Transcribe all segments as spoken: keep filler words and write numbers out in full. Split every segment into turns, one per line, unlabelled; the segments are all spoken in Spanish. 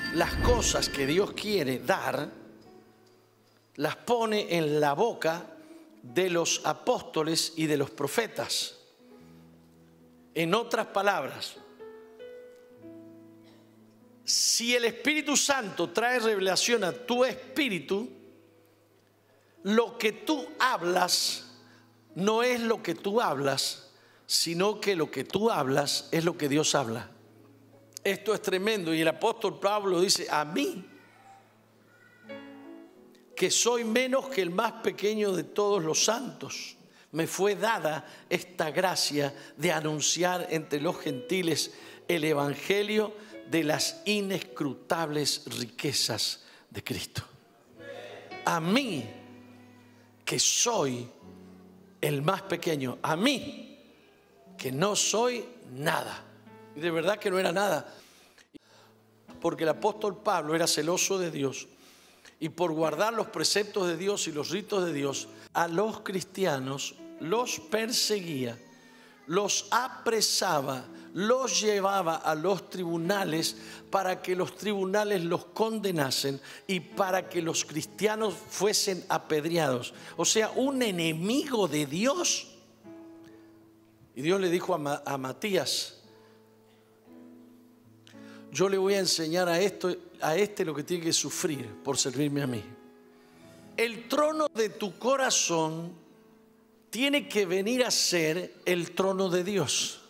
las cosas que Dios quiere dar, las pone en la boca de los apóstoles y de los profetas. En otras palabras, si el Espíritu Santo trae revelación a tu espíritu, lo que tú hablas no es lo que tú hablas, sino que lo que tú hablas es lo que Dios habla. Esto es tremendo, y el apóstol Pablo dice: a mí, que soy menos que el más pequeño de todos los santos, me fue dada esta gracia de anunciar entre los gentiles el evangelio de las inescrutables riquezas de Cristo. A mí, que soy el más pequeño, a mí, que no soy nada. Y de verdad que no era nada, porque el apóstol Pablo era celoso de Dios, y por guardar los preceptos de Dios y los ritos de Dios, a los cristianos los perseguía, los apresaba, los llevaba a los tribunales para que los tribunales los condenasen y para que los cristianos fuesen apedreados. O sea, un enemigo de Dios. Y Dios le dijo a, Ma- a Matías: yo le voy a enseñar a, esto, a este lo que tiene que sufrir por servirme a mí. El trono de tu corazón tiene que venir a ser el trono de Dios.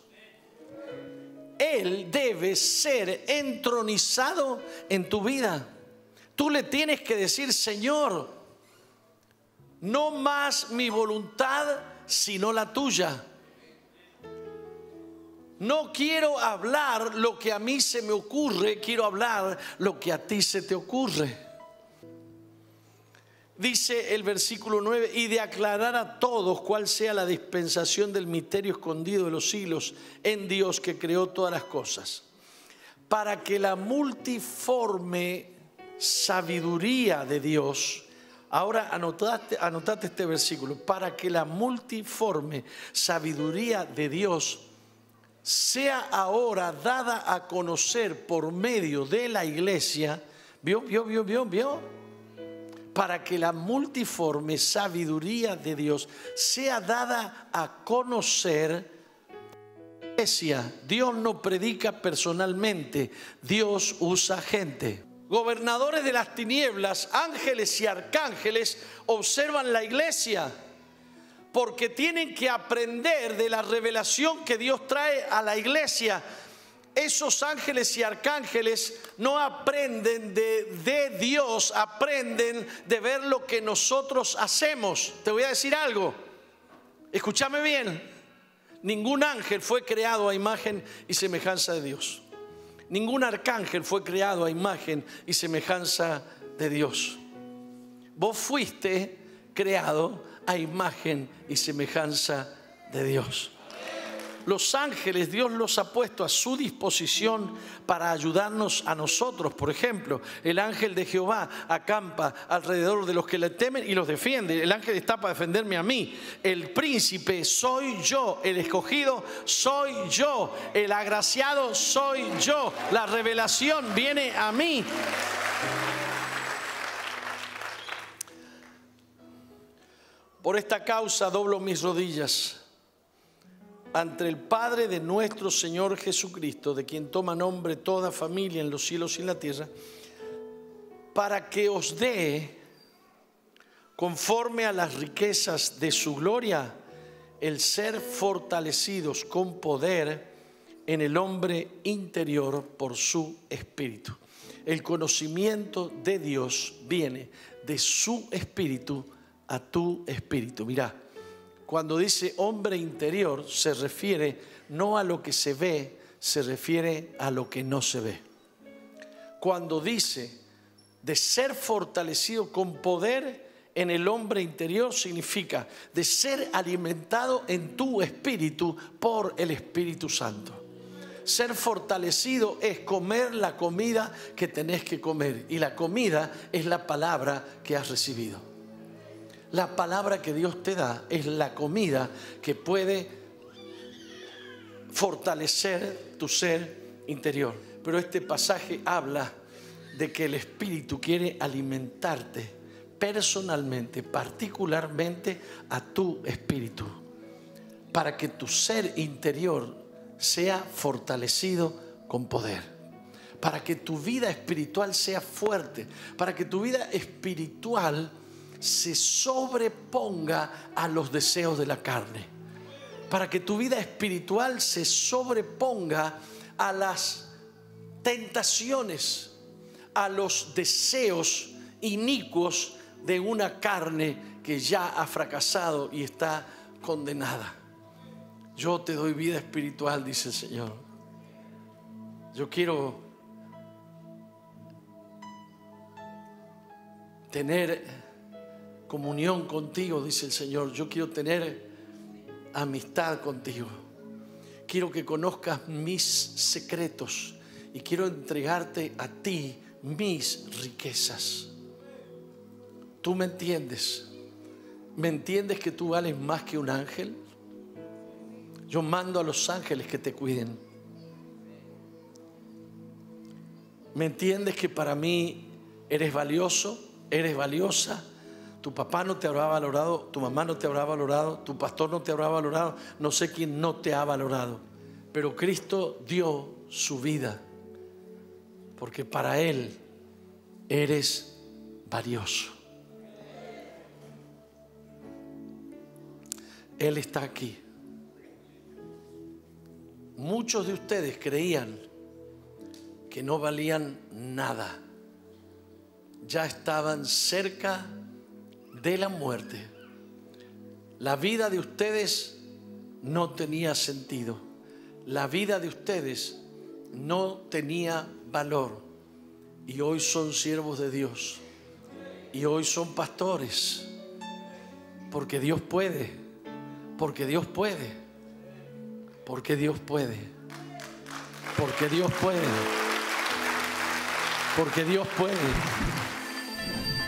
Él debe ser entronizado en tu vida. Tú le tienes que decir: Señor, no más mi voluntad, sino la tuya. No quiero hablar lo que a mí se me ocurre, quiero hablar lo que a ti se te ocurre. Dice el versículo nueve: y de aclarar a todos cuál sea la dispensación del misterio escondido de los siglos en Dios que creó todas las cosas, para que la multiforme sabiduría de Dios. Ahora anotate, anotate este versículo: para que la multiforme sabiduría de Dios sea ahora dada a conocer por medio de la iglesia. ¿Vio, vio, vio, vio, vio? Para que la multiforme sabiduría de Dios sea dada a conocer. Iglesia, Dios no predica personalmente, Dios usa gente. Gobernadores de las tinieblas, ángeles y arcángeles observan la iglesia, porque tienen que aprender de la revelación que Dios trae a la iglesia. Esos ángeles y arcángeles no aprenden de, de Dios, aprenden de ver lo que nosotros hacemos. Te voy a decir algo, escúchame bien: ningún ángel fue creado a imagen y semejanza de Dios. Ningún arcángel fue creado a imagen y semejanza de Dios. Vos fuiste creado a imagen y semejanza de Dios. Los ángeles Dios los ha puesto a su disposición para ayudarnos a nosotros. Por ejemplo, el ángel de Jehová acampa alrededor de los que le temen y los defiende. El ángel está para defenderme a mí. El príncipe soy yo, el escogido soy yo, el agraciado soy yo. La revelación viene a mí. Por esta causa doblo mis rodillas ante el Padre de nuestro Señor Jesucristo, de quien toma nombre toda familia en los cielos y en la tierra, para que os dé, conforme a las riquezas de su gloria, el ser fortalecidos con poder en el hombre interior por su espíritu. El conocimiento de Dios viene de su espíritu a tu espíritu. Mirá, cuando dice hombre interior, se refiere no a lo que se ve, se refiere a lo que no se ve. Cuando dice de ser fortalecido con poder en el hombre interior, significa de ser alimentado en tu espíritu por el Espíritu Santo. Ser fortalecido es comer la comida que tenés que comer, y la comida es la palabra que has recibido. La palabra que Dios te da es la comida que puede fortalecer tu ser interior. Pero este pasaje habla de que el Espíritu quiere alimentarte personalmente, particularmente a tu espíritu, para que tu ser interior sea fortalecido con poder, para que tu vida espiritual sea fuerte, para que tu vida espiritual se sobreponga a los deseos de la carne, para que tu vida espiritual se sobreponga a las tentaciones, a los deseos inicuos de una carne que ya ha fracasado y está condenada. Yo te doy vida espiritual, dice el Señor. Yo quiero tener comunión contigo, dice el Señor. Yo quiero tener amistad contigo. Quiero que conozcas mis secretos y quiero entregarte a ti mis riquezas. ¿Tú me entiendes? ¿Me entiendes que tú vales más que un ángel? Yo mando a los ángeles que te cuiden. ¿Me entiendes que para mí eres valioso? ¿Eres valiosa? Tu papá no te habrá valorado, tu mamá no te habrá valorado, tu pastor no te habrá valorado, no sé quién no te ha valorado. Pero Cristo dio su vida, porque para Él eres valioso. Él está aquí. Muchos de ustedes creían que no valían nada. Ya estaban cerca de la muerte. La vida de ustedes no tenía sentido. La vida de ustedes no tenía valor. Y hoy son siervos de Dios. Y hoy son pastores. Porque Dios puede. Porque Dios puede. Porque Dios puede. Porque Dios puede. Porque Dios puede.